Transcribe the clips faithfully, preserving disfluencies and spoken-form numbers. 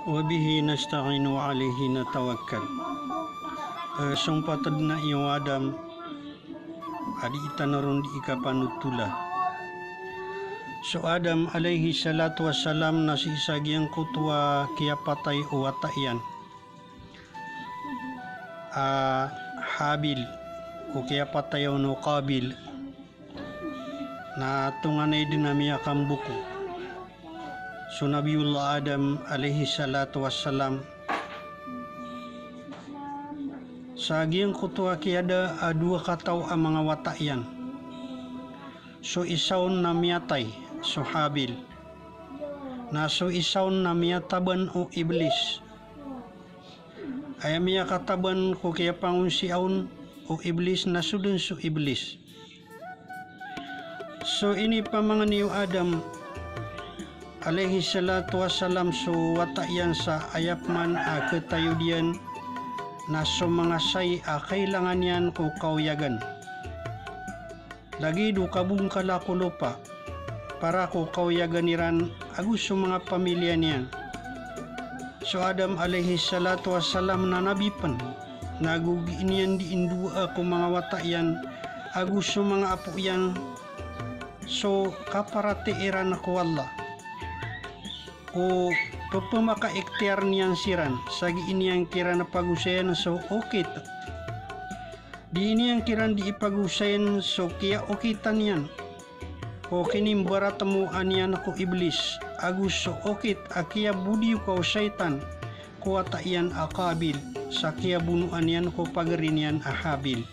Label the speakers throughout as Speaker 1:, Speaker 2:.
Speaker 1: Wabihi nasta'inu alihi natawakkal. Uh, sumpah tadna iyo Adam adi itanarun di ikapanutula. So Adam alaihi salatu wassalam nasi isagiang kutua kia patay o watayan. Uh, Habil o kia patay o no Qabil na tunganay dinamiya kambuko. So Nabiullah Adam alaihi salatu wassalam sa agiyang kutua kiada a dua kataw ang mga watayan. So isaon na miyatay so Habil na so isaon na miyataban o iblis ay miya kataban ko kaya pangunsiaon o iblis na sudun so iblis. So ini pa mga niyo Adam alaihi salatu wassalam so watayan sa ayapman a ketayudian na so mga say a kailangan yan ko kauyagan. Lagi do kabung kalako lupa para ko kauyaganiran agus so mga pamilya niyan. So Adam alaihi salatu wassalam na nabipan nagugi niyan di indua ko mga watayan agus so mga apo yan so kaparate iran ko Allah. O pepemaka ikhtiar niyan siran sagi ini yang kira na pagusayan so okit di ini yang kira di ipagusayan so kia okitan yan o kinim baratemu anian ko iblis agus so okit akia budi ko syaitan ko ataian akabil sakia bunu anian ko pagerinian ahabil.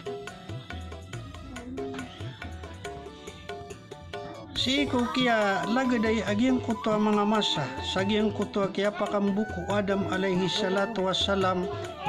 Speaker 1: Si ko kia lagaday agyang kutua mga masa sagyang kutua kia pakambuku Adam alaihi salatu wassalam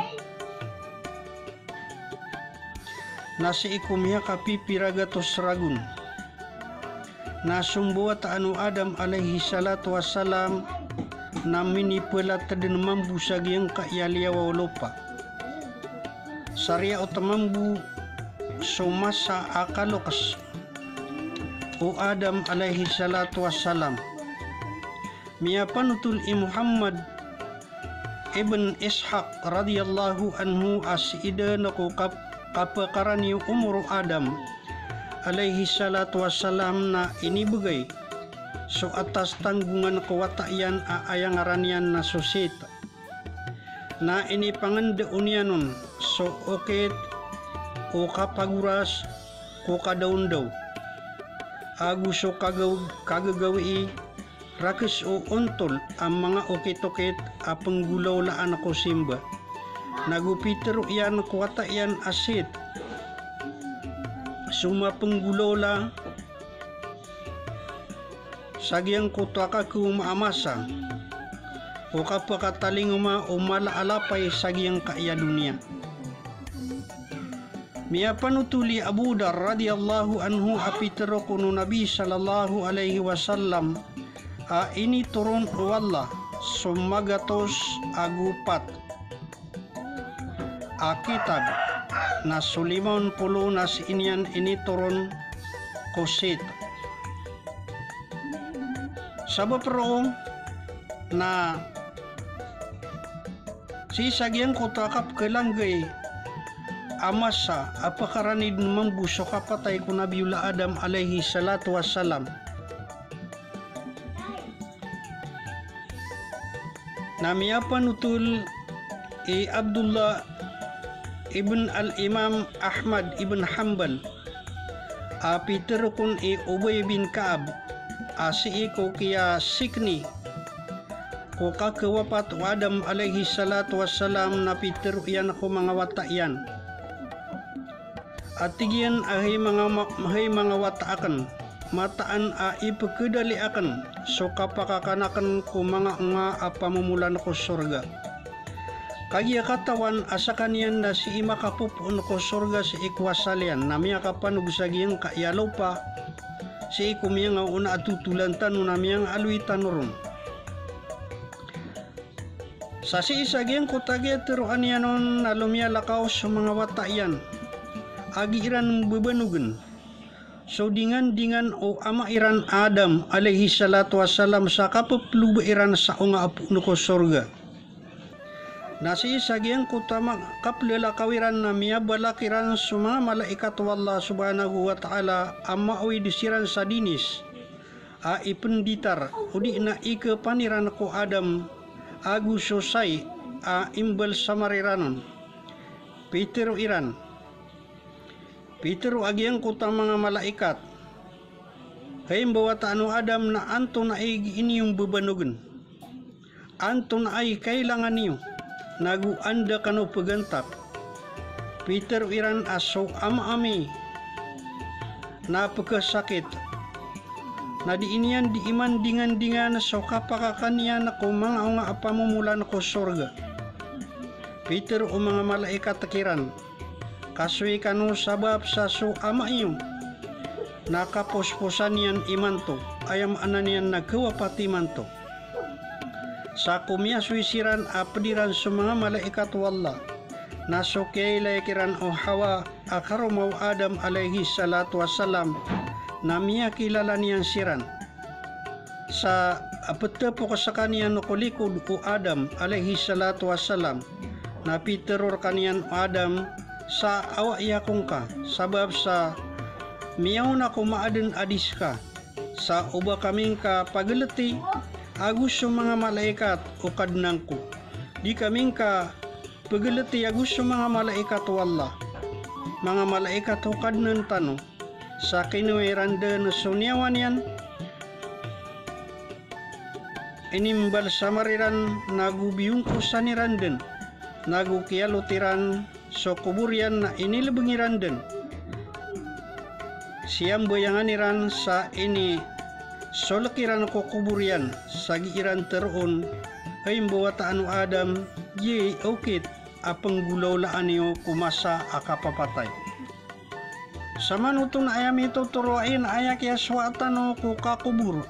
Speaker 1: nasi ikumya kapipiragatos ragun nasumbuat anu Adam alaihi salatu wassalam namini pelat tadin mambu sagyang kaiyaliawa lupa sarya utamambu sumasa akalokas o Adam alaihi salatu wassalam miya panutul i Muhammad ibn Ishaq radhiyallahu anhu asida nako kap kapakaran yung umur Adam alaihi salatu wassalam na inibigay so atas tanggungan kawatayan aayang aranian na sosita na ini pangande unyanon so okit o kapaguras ko kadaun daw agus o kagaw, kagagawi rakes o ontol ang mga okit-okit a penggulaw laan ako simba nagupitero yan kuwata yan asit suma penggulaw la sagyang kutaka ku maamasa o kapakataling uma o malaalapay sagyang kaya dunia. Miya panutuli Abu Dar radhiyallahu anhu apitero kuno Nabi sallallahu alaihi wasallam a ini turun wallah sumagatos agupat a kitab na sulimon puluh nas inian ini turun kosit sabab ro na si sagyang kutakap kelanggay amasa apakaranid mambuso kapatay ko Nabiullah Adam alaihi salatu wassalam namiya panutul i Abdullah ibn al-Imam Ahmad ibn Hanbal a Peter kun i Ubay bin Ka'ab asi ko kiya sikni ko kakawapat wa Adam alaihi salatu wassalam na Peter yan ako mga watayan at tigyan ahay mga mahay mga wataakan mataan a ipagkadali akan so kapakakanakan ko mga nga apamumulan ko surga kaya katawan asa kanian na si ima kapupun ko surga si ikwasalian namya kapanugsagiang kaiyalaw pa si ikumya nga una atutulantan namyang aluitan ron sa si isagiang kutagya tiruan yanon nalumya lakaw sa mga watayan agiran bebanugan So dingan-dingan o ama iran Adam alaihi salatu wassalam sa kapapluba iran sa unga apu ko sorga. Nasi sagiang kutama kaplala kawiran na miya balakiran suma malaikat wallah subhanahu wa ta'ala amma awi disiran sa dinis a ipenditar udi na ike paniran ko Adam agu sosai a imbal samariranon Peter iran Peter agiang kutama mga malaikat kay bawa taano Adam na anto na ay ini yung bebanugan anto na ay kailangan niyo nagu anda kano pagantap Peter iran aso ama ami napakasakit na di inian di iman dingan-dingan so kapakakanian ako mga nga apamumulan ko sorga Peter o mga malaikat takiran kasui kanu sabab sa so ama iyo nakapuspusan yan imanto ayam ananian nagkawapati manto sa kumya suisiran apdiran sa mga malaikat wallah naso kailay kiran o hawa akarumaw Adam alaihi salatu wassalam na miya kilala niyan siran sa apatapo ka sa kaniyan no kulikod o Adam alaihi salatu wassalam na piteror kaniyan o Adam sa awa iyakong ka sabab sa miyaw na kumaaden adis ka sa uba kaming ka pagalati agus sa mga malaikat o kadnang ko di kaming ka pagalati agus sa mga malaikat wallah mga malaikat o kadnan tano sa kinuiranda na sunyawan yan inimbal samariran nagubiyong ko sa nirandan nagukiyalutiran so kuburian na inilabangirandan siyang bayanganiran sa ini solakiran ko kuburian sagi iran teron ay mbawataan Adam ye okit apang gulaw laan niyo kumasa akapapatay sa manutong na ayam ito turuain ayak ya swatan o kukakubur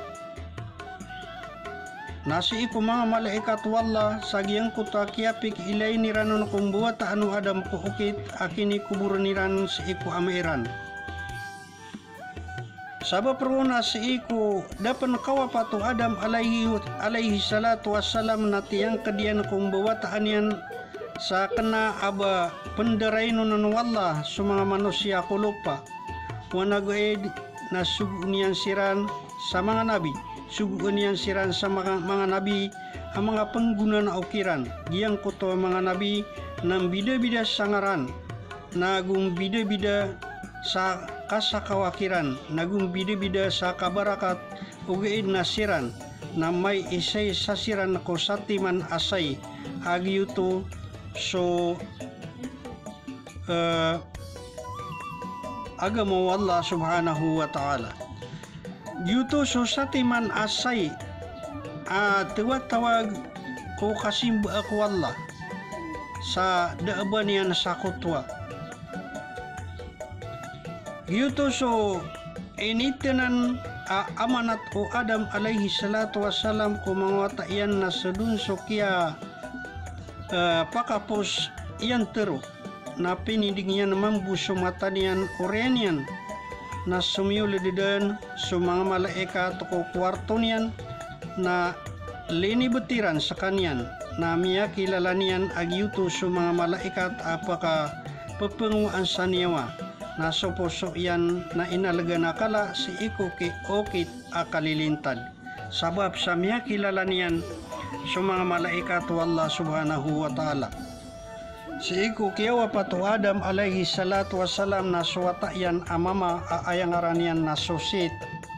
Speaker 1: nasi iku mga malaikat wallah sagiyang kutakiapik ilay niranon kung buwataan Adam ko okit akini kubur niran si iku amairan sabab peruna si iku dapan kawapato Adam alaihi alaihi salatu wassalam na tiyang kadian kung bawataan yan sa kena aba penderaino nan wallah sa mga manusia ko lupa wanagoed na sugun siran sa mga nabi sugun yan siran sa mga, mga nabi ang mga pengguna na ukiran giyang kuto mga nabi ng bida-bida sangaran nagong bida-bida sa kasakawakiran nagong bida-bida sa kabarakat ugaid na siran na may isay sa siran ko satiman asay agiyuto so uh, agamo Allah subhanahu wa ta'ala yuto so satiman asay uh, tawag ko kasimba ako Allah sa daaban yan sa kutwa yuto so initenan uh, amanat o Adam alaihi salatu wassalam ko mga iyan na sadun so kya uh, pakapos iyan tero na pinidig niyan mambuso mata niyan Koreanian na sumiyulididan sa mga malaikat o kwarto niyan na linibutiran sa kanyan na miya kilala niyan agyuto sa mga malaikat apaka papanguan sa niyawa na suposo yan na inalaga na kala si iko ki okit akalilintad sabab sa miya kilala niyan sa mga malaikat wallah subhanahu wa ta'ala si iko kiyawa pato Adam alaihi salatu wassalam na suwata yan amama aayangaran yan na susit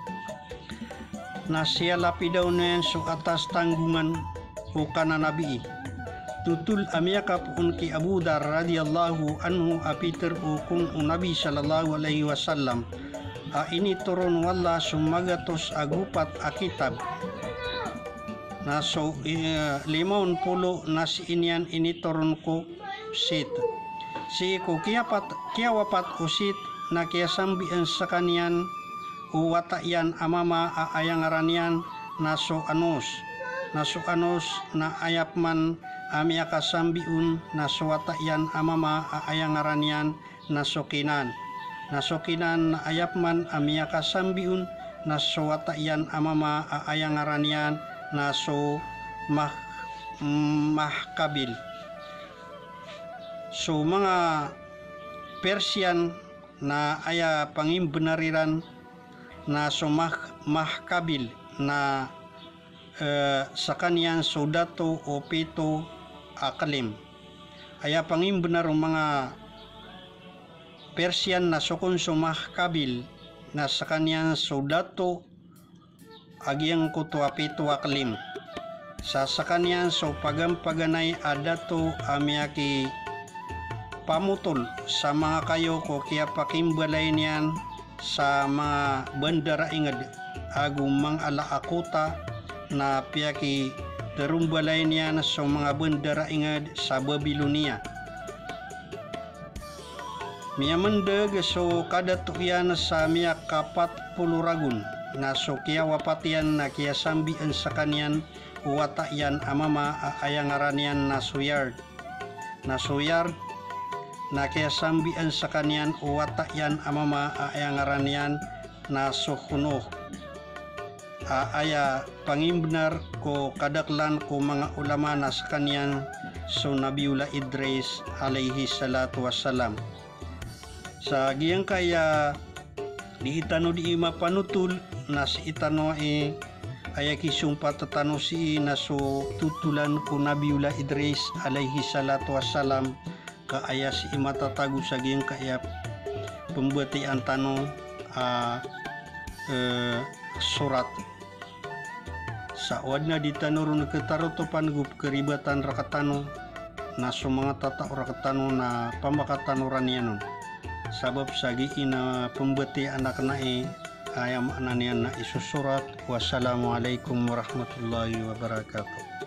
Speaker 1: na siya lapidaw na yan so atas tanggungan o kananabi tutul amiyakap unki Abu Dar radhiyallahu anhu a Peter o kung Nabi sallallahu alaihi wasallam a ini turun wala sumagatos agupat akitab na so uh, limon pulo na si inyan ini turun ko sit si ko kiyapat kiyawapat usit na kiyasambian sa kanyan uwata yan amama aayangaran yan na so anos na so anos na ayapman ami akasambiun na suwata yan amama aayangaran yan na sokinan nasokinan ayapman amia kasambiun naso watayan amama aayang aranian naso mah mahkabil. So mga Persian na aya pangimbenariran na sumah mahkabil na uh, sa kanyan sodato o pito akalim. Aya pangimbenar mga Persian na sukun sumahkabil na sa kanyan sodato agyang kuto pito akalim. Sa sakanyan so pagampaganay adato amyaki pamutol sa mga kayo ko kaya pakimbalay niyan sa mga bandara ingad agum mang ala akuta na piyaki terumbalay niyan sa mga bandara ingad sa Babilonia. Miya mendag so kadato yan sa miya kapat puluragun na so kaya wapatian na kaya sambian sa kanyan watayan amama ayang aranian na suyard na suyard na kaya sambian sa kanyan watayan amama ayang aranian na suhunuh aya pangimbenar ko kadaklan ko mga ulama na sa kanyan so Nabiullah Idris alaihi salatu wassalam sa giyang kaya di itano di ima panutul na si itano e aya kisumpa tatano si naso tutulan ko Nabiullah Idris alaihi salatu wassalam ka aya si imatatago sa giyang kaya pembetian tano uh, uh, surat sa wadna ditanurun ketarotopan gup keribatan rakatano naso mga tata rakatano na pamakatanuran yanon sabab sagi ina pembeti anak nae ayam ananian na isusurat. Wassalamualaikum warahmatullahi wabarakatuh.